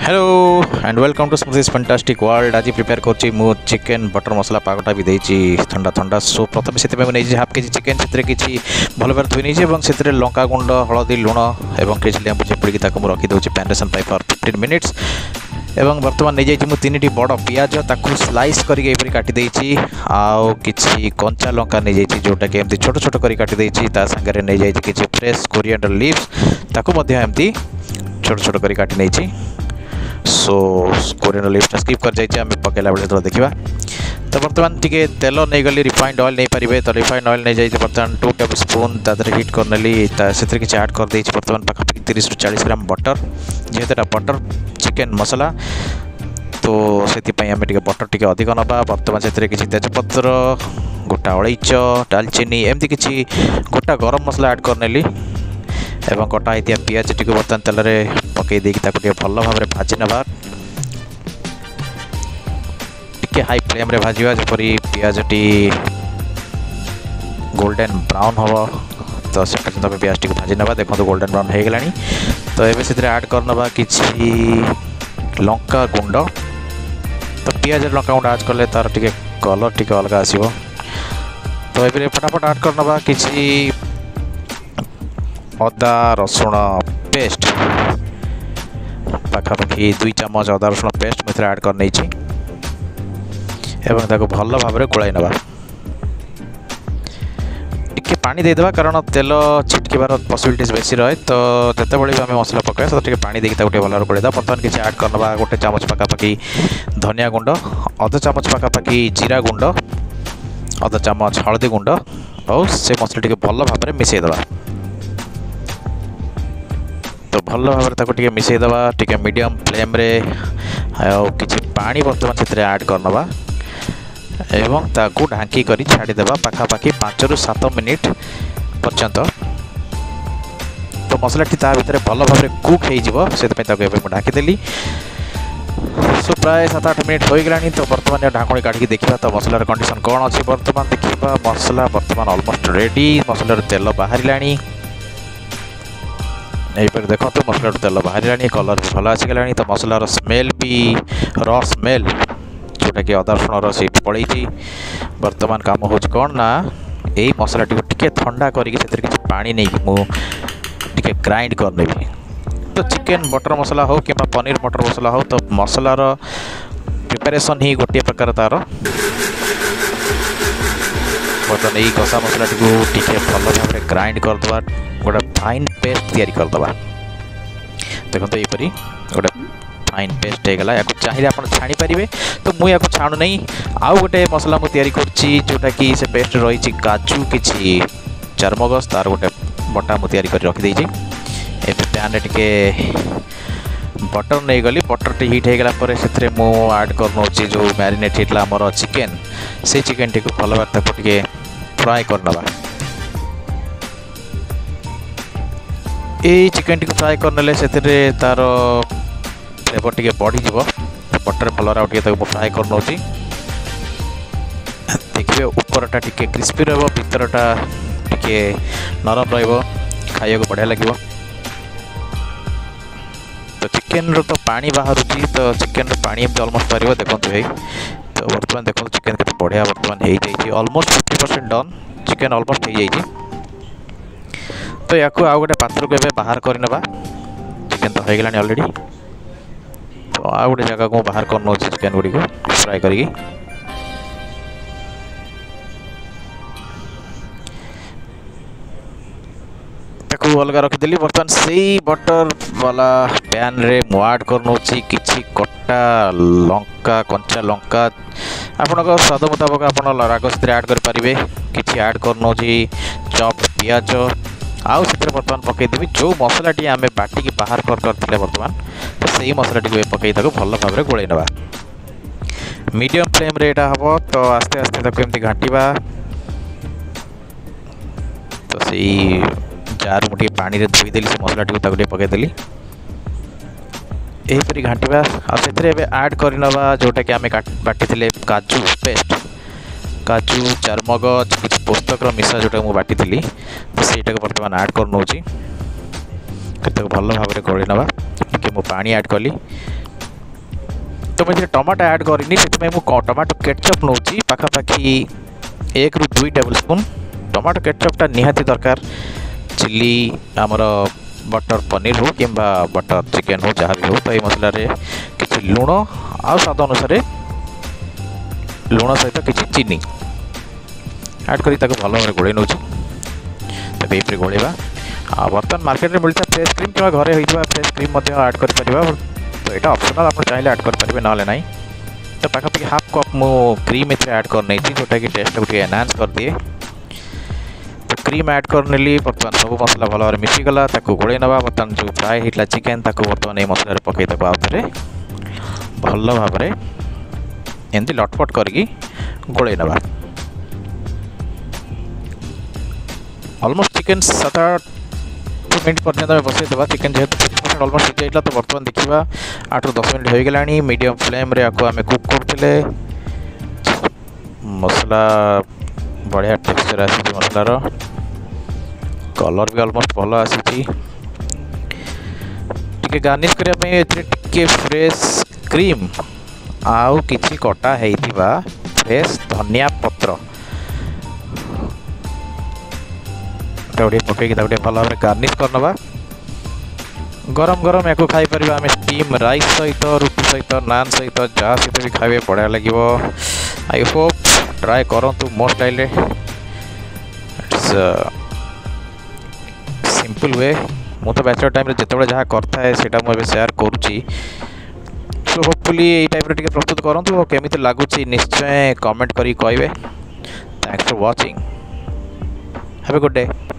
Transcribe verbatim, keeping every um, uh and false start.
Hello and welcome to smoothies fantastic world. आज prepare कर chicken butter masala पागटा भी देती ठंडा ठंडा। सो प्रथम से नहीं हाफ के चिकेन से किसी भल भाव धोई नहीं से लंका गुंड हलदी लुण और किसी लेंबू चिपुड़ी रखीदे मैरिनेशन फॉर फिफ्टीन मिनिट्स। एवं बर्तमान नहीं जाइए तीन बड़ पियाज ताकू स्लाइस करके काटिदे आउ कि कंचा लंका नहीं जाइए जोटा कि एमती छोट छोट कर काटिदे सांगे नहीं जाइए किसी फ्रेश कोरिएंडर लीव्स ताकू एमती छोट छोट कर काटी नहीं। सो कोरिएंडर लीव्स स्किप कर जाइए आम पकेला बेले तो देखा। तो बर्तमान टी तेल नहीं गली रिफाइंड ऑयल नहीं पारे तो रिफाइंड ऑयल नहीं जाइए बर्तमान टू टेबल स्पून तादर हिट कर नेली से किसी ऐड कर दे बर्तमान पाखापाखि तीस रु चालीस ग्राम बटर जेहेतु बटर चिकेन मसला तो से आम बटर टी अधिक नवा। बर्तमान से किसी तेजपत्र गोटा अलैच डालचीनी एमती किसी गोटा गरम मसला ऐड कर नेली एवं कटा होता पियाज टी बर्तमान तेल में पकई देकी भल भाव भाजी नवा टी हाई फ्लेम रे भाजवा जपरी पियाज टी गोल्डन ब्राउन हम तो से पियाज टी भाजी नवा। देखो गोल्डन ब्राउन हो गला तो ये से ऐड करनवा किसी लंका गुंड तो पियाज लंका गुंड ऐड कले तार टी कलर टी अलग आसो। तो ये फटाफट ऐड करनवा किसी अदा रसुण पेस्ट पाखापाखि दुई चमच अदा रसुण पेस्ट मुझे ऐड कर नहीं एवं भल भाव गोलाई नवा टिके पानी देदेबा कारण तेल छिटकबार पॉसिबिलिटीज बेसी रहे तो जिते भी आम मसला पकाए तो पानी देकी भल भाव गोड़ा। बर्तमान किसी ऐड करनवा गोटे चामच पाखापाखि धनिया गुंड अध चामच पाखापाखि जीरा गुंड अध चामच हलदी गुंड और से मसला टी भल भाव मिसईदेवा। तो भल भाव टे मिसईदेवा टे मीडियम फ्लेम रे किसी पानी बर्तमान से ऐड करनवा एवं ताकू ढांकी करी छाड़ीदेवा पाखापाखि पाँच रु सात मिनिट पर्यंत। तो मसला टी ता भीतर भल भाव कुक हो ढाकीदेली। सो प्राय सात आठ मिनिट हो गला तो बर्तमान ढाकुणी काटिकी देखा तो मसलार कंडीशन कौन अच्छी बर्तमान देखा मसला बर्तमान ऑलमोस्ट रेडी मसलार तेल बाहर यहीपर देखो तो मसला तेल बाहर कलर भी भल आसीगला। तो मसलार स्मेल भी र स्मेल जोटा कि अदा रसुण से पड़े बर्तमान काम हो कौन ना यही मसला टी ठंडा करके पानी नहीं मुझे ग्राइंड करने। तो चिकेन बटर मसला हो कि पनीर मटर मसला हो तो मसलार प्रिपरेशन ही गोटे प्रकार तार बर्तमान यही कषा मसला टी भल भाव ग्राइंड करदे गोटे फाइन पेस्ट तैयारी करदे। देखो यहीपरी गोटे फाइन पेस्ट होगला या चाहिए आप छाणी पारे तो मुझे या छाणु नहीं आउ गोटे मसला मुझे तैयारी करुच्ची जोटा कि से पेस्ट रही काजू किसी चारमगज तार गोटे बटा मुझे तैयारी कर रखी ए पैन रे टिके बटर नहीं गली बटर टी हिट होगला से ऐड कर जो मैरिनेट होता आमर चिकेन से चिकेन टी भल भाव टे फ्राए करनवा। ये चिकेन टी फ्राए करने से तार फ्लेवर टी बढ़ी बटर भलर आगे फ्राए कर नौ देखिए उपरटा टी क्रिस्पी भितरटा टी नरम खाइबा बढ़िया लगे। तो चिकेन रो तो पानी बाहर तो चिकेन पानी एमती ऑलमोस्ट पार देखते है। तो बर्तमान देखो चिकेन के बढ़िया बर्तमान हो जाए almost fifty percent done chicken almost हो जाए। तो या आउ गोटे पात्र को बाहर करनवा चिकेन तो हो गला ऑलरेडी। तो आ गोटे जगह को बाहर कर नौ चिकेन गुड़ी को फ्राए करी अलग रखीदेली। बर्तमान से बटर वाला पैन रे मु ऐड कर नौ किसी कटा लंका कंचा लंका आपण स्वाद मुताबक आप राग से ऐड करें किसी ऐड कर नौ चॉप पियाज आउ से बर्तमान पकईदेवी जो मसला टी आम बाटिकी बाहर कर करते बर्तमान तो सही मसला टी पकई भल भाव गोलाई नवा मीडियम फ्लेम रे हम तो आस्ते आस्ते एमती घाटिबा। तो सही जार मुझे पानी धोईदेली से मसला टी पकईदेली यहीपरी घाटिबा से ऐड करनवा जोटा कि आम बाटी काजू पेस्ट काजू चारमगज किसी पुस्तक मिशा जोटा मुझे बाटी तो सहीटा बर्तमान ऐड कर नौ भल भाव गोली नवा टी मु पानी ऐड कली तो मुझे टमाटो ऐड करनी से टमाटो केचप नौ पाखापाखि एक रु दुई टेबल स्पून टमाटो केचपटा निहाती दरकार चिल्ली आमर बटर पनीर हो कि बटर चिकेन हो जहाँ भी हो तो ये मसला किसी लुण आ स्वाद अनुसार लुण सहित किसी चीनी ऐड करी भल भाव गोड़े नौ तब ये गोलेवा बर्तमान मार्केट में मिलता फ्रेश क्रीम कि घरे होता फ्रेश क्रीम ऐड कर तो यहाँ ऑप्शनल आप चाहिए ऐड करेंगे ना ना तो पाखापाखि हाफ कप मु क्रीम इतने ऐड कर नहीं जोटा कि टेस्ट को एनहांस कर दिए तो क्रीम ऐड कर नेली बर्तमान सब मसला भल भाव मिसीगला गोड़े नवा बर्तमान जो फ्राए होता चिकेन बर्तमान ये मसला पकईदेव आउे भल भाव एमती लटपट करके गोड़े नवा ऑलमोस्ट चिकेन सात आठ मिनट पर्यंत बसईदेवा चिकेन जेहतु फिफ्टी परसेंट ऑलमोस्ट हो जाइला तो बर्तमान देखा आठ रु दस मिनट हो गला मीडियम फ्लेम रे आको आमे कुक करथिले मसला बढ़िया टेक्सचर आसी मसलार कलर भी ऑलमोस्ट भल आसी गार्निश करने टिके फ्रेश क्रीम आउ किछि कटा हेइतिबा फ्रेश धनिया पत्र गोटे पकईकि भल भाव गार्निश करनवा गरम गरम या खाई पार आम स्टीम राइस सहित रुटी सहित नान सहित जहाँ सहित भी खाइबे बढ़िया लगे आई होप ट्राए करूँ मो स्टाइल इट्स सिंपल वे मु तो बैचलर टाइम जिते जहाँ करता है सेटा मुझे शेयर करुँची सो होपफुली यही टाइप रे प्रस्तुत करूँ और केमी लगुच निश्चय कमेंट करी कहे thanks for watching have a good day.